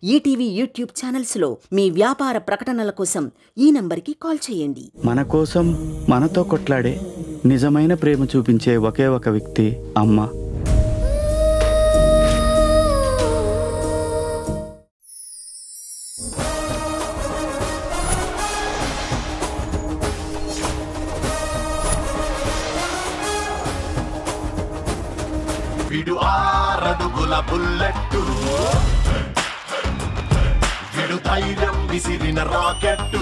ETV YouTube ఛానల్స్లో మీ వ్యాపార ప్రకటనల కోసం ఈ నంబర్కి కాల్ చేయండి. మన కోసం మనతో కొట్లాడే నిజమైన ప్రేమ చూపించే ఒకే ఒక వ్యక్తి అమ్మ. విడు ఆరడుగుల బుల్లెట్టు, విడు ధైర్యం విసిరిన rocket.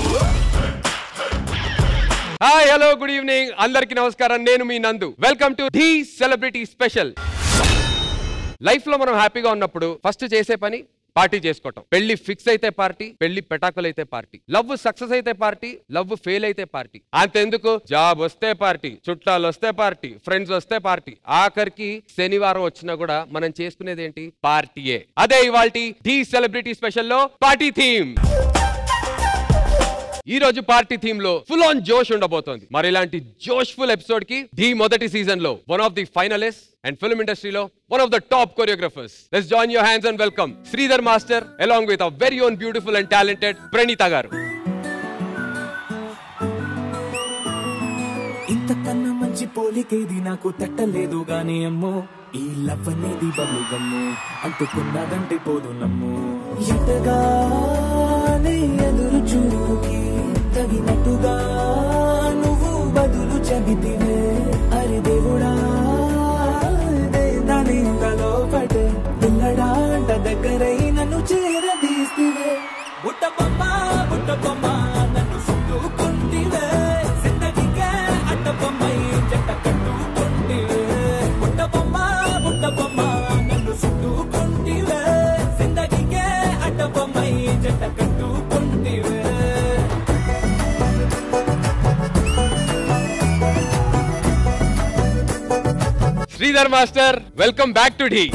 Hi, hello, good evening, అందరికి నమస్కారం. నేను మీ Nandu. Welcome to the celebrity special. Life లో మనం హ్యాపీగా ఉన్నప్పుడు ఫస్ట్ చేసే పని పార్టీ చేసుకోవటం. పెళ్లి ఫిక్స్ అయితే పార్టీ, పెళ్లి పెటాకులు అయితే పార్టీ, లవ్ సక్సెస్ అయితే పార్టీ, లవ్ ఫెయిల్ అయితే పార్టీ. అంతెందుకు, జాబ్ వస్తే పార్టీ, చుట్టాలు వస్తే పార్టీ, ఫ్రెండ్స్ వస్తే పార్టీ, ఆఖరికి శనివారం వచ్చినా కూడా మనం చేసుకునేది ఏంటి? పార్టీయే. అదే ఇవాల్టి ది సెలబ్రిటీ స్పెషల్ లో పార్టీ థీమ్. ఈ రోజు పార్టీ థీమ్ లో ఫుల్ ఆన్ జోష్ ఉండబోతోంది. మరి ఇలాంటి జోష్ఫుల్ ఎపిసోడ్ కి ది మొదటి సీజన్ లో one of the finalist and film ఇండస్ట్రీలో one of the top choreographers. Let's join your hands and welcome Sridhar Master along with our very own beautiful and talented Pranita garu. ఇంతకన్నా మంచి పోలికేది నాకు తట్టలేదు గానీ అమ్మో, ఈ లవ్ అనేది బలుగమ్ము, అంటుకున్నదంటే పోదు నమ్ము. ఎటగానే ఎదురు చూకి తగినట్టుగా నువ్వు బదులు చెబితివే. అరి దేవుడా దానింతలో పడే పిల్లడాంట దగ్గరై నన్ను చేరదీస్తివే. బుట్ట బొమ్మ నన్ను చుట్టుకుంటివే, జిందగీకే అడ్డ బొమ్మై జంట కట్టుకుంటివే. బుట్ట బొమ్మ నన్ను చుట్టుకుంటివే, జిందగీకే అడ్డ బొమ్మై జంట కట్టుకుంటివే. Sridhar Master, welcome back to D.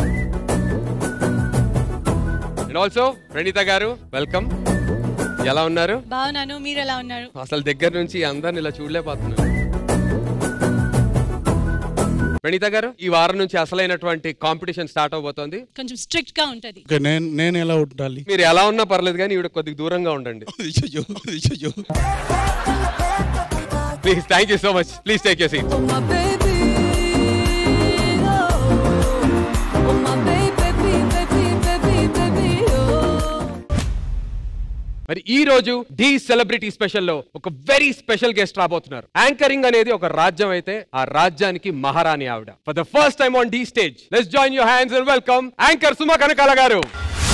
And also Pranita garu, welcome. ఎలా ఉన్నారు? బాగున్నాను, మీరు ఎలా ఉన్నారు? అసలు దగ్గర నుంచి అందరిని ఇలా చూడలేకపోతున్నాను. ప్రణీత గారు, ఈ వారం నుంచి అసలైనటువంటి కాంపిటీషన్ స్టార్ట్ అవబోతోంది. కొంచెం స్ట్రిక్ట్ గా ఉంటది. నేను ఎలా ఉండాలి? మీరు ఎలా ఉన్నా పర్లేదు కానీ ఈవిడ కొద్దిగా దూరంగా ఉండండి. Please, thank you so much. Please take your seat. మరి ఈ రోజు ది సెలబ్రిటీ స్పెషల్ లో ఒక వెరీ స్పెషల్ గెస్ట్ రాబోతున్నారు. యాంకరింగ్ అనేది ఒక రాజ్యం అయితే ఆ రాజ్యానికి మహారాణి ఆవిడ. For the first time on the stage, let's join your hands and welcome anchor Suma Kanakala garu.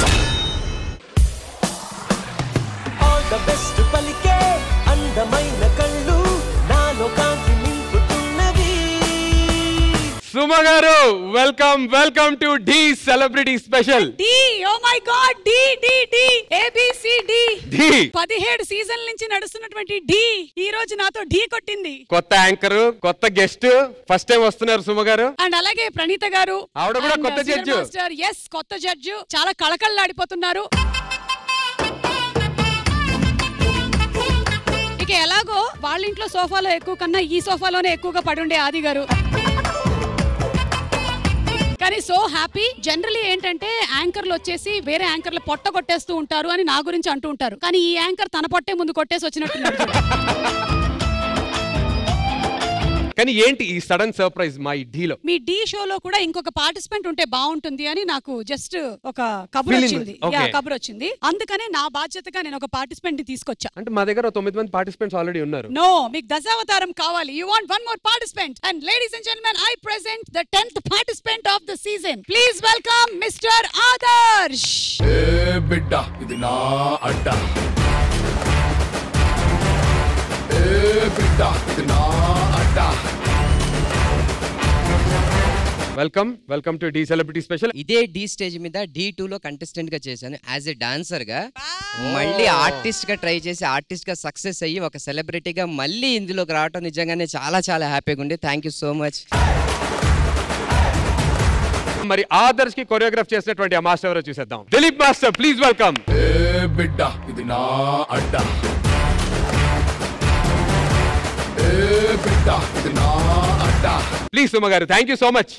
All the best పలికే అందమైన కళ్ళు నాలో కాంతి నింపుతున్నవి. Suma garu, welcome welcome to the celebrity special. Dhee, oh my God, Dhee Dhee Dhee ABCD Dhee 17 సీజన్ల నుంచి నడుస్తున్నటువంటి డి ఈ రోజు నాతో డి కొట్టింది. కొత్త యాంకర్, కొత్త గెస్ట్, ఫస్ట్ టైం వస్తున్నారు సుమ గారు. అండ్ అలాగే ప్రణీత గారు, ఆవిడ కూడా కొత్త జడ్జి. ఎస్, కొత్త జడ్జి, చాలా కళకళలాడిపోతున్నారు. ఇక ఎలాగో వాళ్ళ ఇంట్లో సోఫాలో ఎక్కువ కన్నా ఈ సోఫాలోనే ఎక్కువగా పడుండే ఆది గారు. కానీ సో హ్యాపీ. జనరలీ ఏంటంటే యాంకర్లు వచ్చేసి వేరే యాంకర్లు పొట్ట కొట్టేస్తూ ఉంటారు అని నా గురించి అంటూ ఉంటారు. కానీ ఈ యాంకర్ తన పొట్టే ముందు కొట్టేసి వచ్చినట్టున్నాడు. కానీ ఏంటి ఈ సడన్ సర్ప్రైజ్ మా ఢీలో? మీ ఢీ షోలో కూడా ఇంకొక పార్టిసిపెంట్ ఉంటే బాగుంటుంది అని నాకు జస్ట్ ఒక కబురు వచ్చింది. అందుకనే నా బాధ్యతగా నేను ఒక పార్టిసిపెంట్ ని తీసుకొచ్చా. అంటే మా దగ్గర 9 మంది పార్టిసిపెంట్స్ ఆల్రెడీ ఉన్నారు. నో, మీకు దశావతారం కావాలి. You want one more participant. And ladies and gentlemen, I present the 10th participant of the season. Please welcome mister Adarsh. ఏ బిడ్డ ఇది నా అడ్డ, ఏ బిడ్డ ఇది నా అడ్డ. Welcome to Dhee celebrity special. ఇదే డి స్టేజ్ మీద D2 లో కంటెస్టెంట్ గా చేశాను యాజ్ ఎ డాన్సర్ గా. మళ్ళీ ఆర్టిస్ట్ గా ట్రై చేసి ఆర్టిస్ట్ గా సక్సెస్ అయ్యి ఒక సెలబ్రిటీగా మళ్ళీ ఇందులోకి రావడం నిజంగానే చాలా చాలా హ్యాపీగా ఉంది. Thank you so much. మరి ఆదర్శ్ కి కొరియోగ్రాఫ్ చేసినటువంటి ఆ మాస్టర్ ఎవరో చూసేద్దాం. Dilip master, please welcome. ఏ బిడ్డ ఇది నా అడ్డ, ఏ బిడ్డ ఇది నా అడ్డ. Please Suma garu, thank you so much.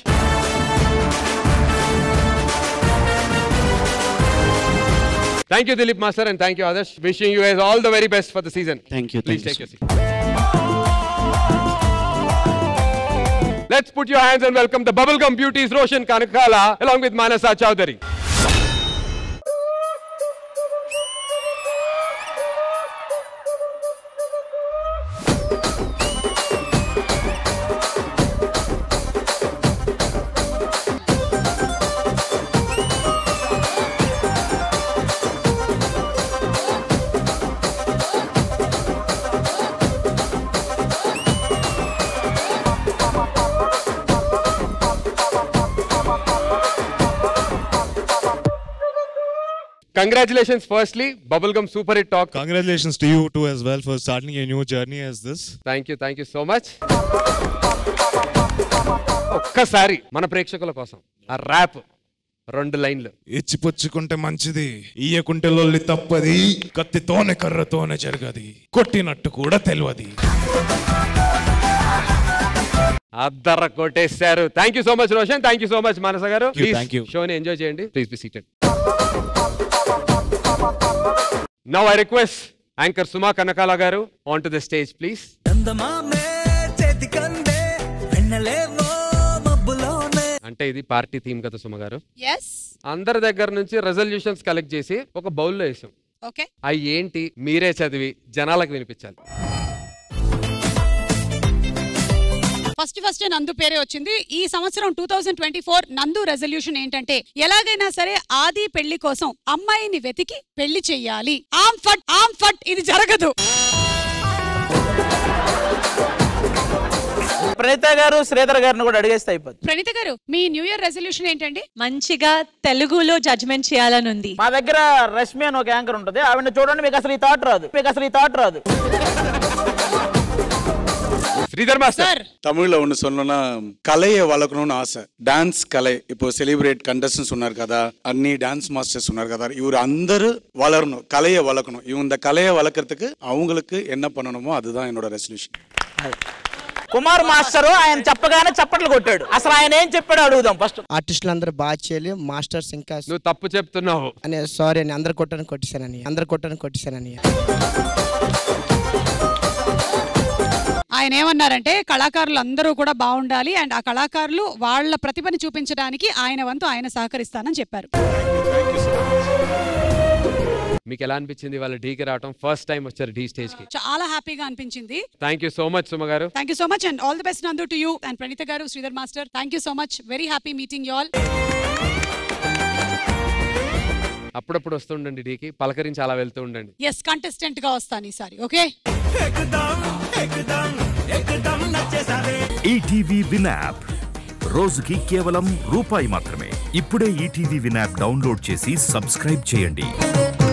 Thank you, Dilip Master, and thank you, Adarsh. Wishing you guys all the very best for the season. Thank you. Please take your seat. Let's put your hands and welcome the Bubblegum Beauties, Roshan Kanakala, along with Manasa Chowdhury. Congratulations, firstly, Bubblegum Super Hit Talk. Congratulations to you too as well for starting a new journey as this. Thank you so much. ఒక్కసారి మన ప్రేక్షకుల కోసం ఆ rap 2 లైన్లు. ఇచ్చిపుచ్చుకుంటే మంచిది, ఇయ్యకుంటే లొల్లి తప్పది, కత్తితోనే కర్రతోనే జరగది, కొట్టినట్టు కూడా తెలియదు. అద్దర కొట్టేశారు. Thank you so much Roshan. Thank you so much Manasa garu. Thank you. షోని ఎంజాయ్ చేయండి. Please be seated. Now I request anchor Suma Kanakala garu onto the stage, please. అంటే ఇది పార్టీ థీమ్ కదా సుమ గారు. yes అందరి దగ్గర నుంచి రెజల్యూషన్స్ కలెక్ట్ చేసి ఒక బౌల్లో వేసాం. ఓకే అవి ఏంటి మీరే చదివి జనాలకు వినిపించాలి. ఫస్ట్ నందు పేరే వచ్చింది. ఈ సంవత్సరం 2024 నందు రెజల్యూషన్ ఏంటంటే ఎలాగైనా సరే ఆది పెళ్లి కోసం అమ్మాయిని వెతికి పెళ్లి చెయ్యాలి. ఆమ్ ఫట్ ఇది జరగదు. ప్రణీత గారు శ్రీధర్ గారిని కూడా అడిగేస్తే అయిపోతుంది. ప్రణీత గారు మీ న్యూ ఇయర్ రెజల్యూషన్ ఏంటండి? మంచిగా తెలుగులో జడ్జ్మెంట్ చేయాలని ఉంది. మా దగ్గర రష్మి అని ఒక యాంకర్ ఉంటుంది, ఆవిడ చూడండి, మీకు అసలు ఈ థాట్ రాదు. ஸ்ரீதர் மாஸ்டர் தமிழ்ல ஒன்று சொல்லணும்னா கலையை வளர்க்கணும்னு ஆசை. டான்ஸ் கலை இப்போ సెలబ్రేట్ కంటెస్టెంట్స్ ఉన్నారు కదా, అన్ని డాన్స్ మాస్టర్స్ ఉన్నారు కదా, இவர் అందరూ வளரணும், கலையை வளர்க்கணும். இந்த கலையை வளர்க்கறதுக்கு அவங்களுக்கு என்ன பண்ணணுமோ அதுதான் என்னோட రెజల్యూషన్. కుమార్ మాస్టర్ ఆయన చెప్పగానే చప్పట్లు కొట్టాడు. అసలు ఆయన ఏం చెప్పాడో అడుగుదాం ఫస్ట్. ఆర్టిస్టులు అందరూ బాగా చేయాలి, మాస్టర్స్ ఇంకా నువ్వు తప్పు చెప్తున్నావు అని సారీ అని అందరు కొట్టేశానని ఆయన ఏమన్నారంటే కళాకారులు అందరూ కూడా బాగుండాలి అండ్ ఆ కళాకారులు వాళ్ళ ప్రతిభని చూపించడానికి ఆయన వంతు ఆయన సహకరిస్తానని చెప్పారు. మీకు ఎలా అనిపించింది వాళ్ళ ఢీకి రావడం? ఫస్ట్ టైం వచ్చారు ఢీ స్టేజ్ కి. చాలా హ్యాపీగా అనిపించింది. Thank you so much Suma garu. Thank you so much and all the best Nandu to you and Praneetha garu, Sridhar master. Thank you so much. Very happy meeting you all. అప్పుడప్పుడు వస్తుండండి ఢీకి, పలకరించి అలా వెళ్తూ ఉండండి. ఎస్ కంటెస్టెంట్ గా వస్తాను ఈసారి. ఓకే. ఈటీవీ విన్ యాప్ రోజుకి కేవలం ₹1 మాత్రమే. ఇప్పుడే ఈటీవీ విన్ యాప్ డౌన్లోడ్ చేసి సబ్స్క్రైబ్ చేయండి.